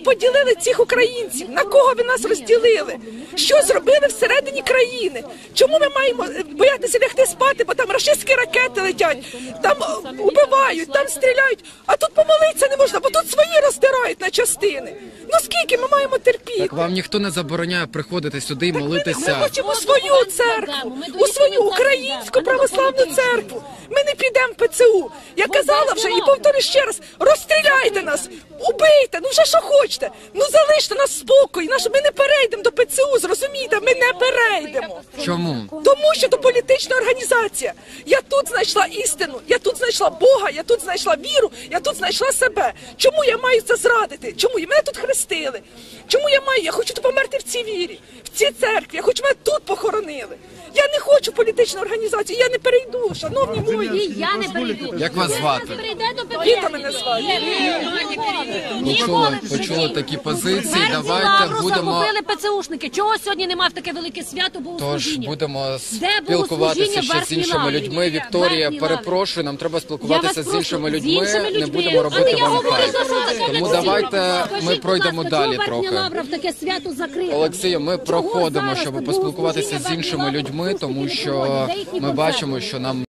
поділили цих українців? На кого ви нас розділили? Що зробили всередині країни? Чому ми маємо боятися лягти спати, бо там рашистські ракети летять, там убивають, там стріляють, а тут помолитися не можна, бо тут свої роздирають на частини. Ну скільки ми маємо терпіти? Так вам ніхто не забороняє приходити сюди і Ми молитися. хочемо свою церкву, у свою українську православну церкву. Ми не підемо в ПЦУ. Я казала вже і повторю ще раз, розстріляйте нас, убийте, ну вже що хочете. Ну залиште нас в спокої, ми не перейдемо до ПЦУ, зрозумійте, ми не перейдемо. Чому? Тому що то політична організація. Я тут знайшла істину, я тут знайшла Бога, я тут знайшла віру, я тут знайшла себе. Чому я маю це зрадити? Чому? Мене тут хрестили. Чому я маю? Я хочу померти в цій вірі, в цій церкві, я хочу мене тут похоронили. Я не хочу політичну організацію, я не перейду, шановні мої. Я не перейду. Як вас звати? Віта мене звати. Почули такі позиції, Давайте давайте будемо... загубили ПЦУшники. Чого сьогодні немає таке велике свято Тож богослужіння? будемо Де спілкуватися богослужіння ще з Верхній іншими Лаврі? людьми. Вікторія, Верхній перепрошую, нам треба Я спілкуватися вас з іншими прошу, з людьми, іншими не людьми. будемо робити Але я вам говорю, хайп. що таке Тому лекція. давайте ми Скажіть, пройдемо будь ласка, далі чого Верхня трохи. Лавра в таке свято закрите? Олексію, ми проходимо, зараз щоб тут поспілкуватися з богослужіння іншими Верхній людьми, Лаври тому не що проходять? Де їхні ми концерти? бачимо, що нам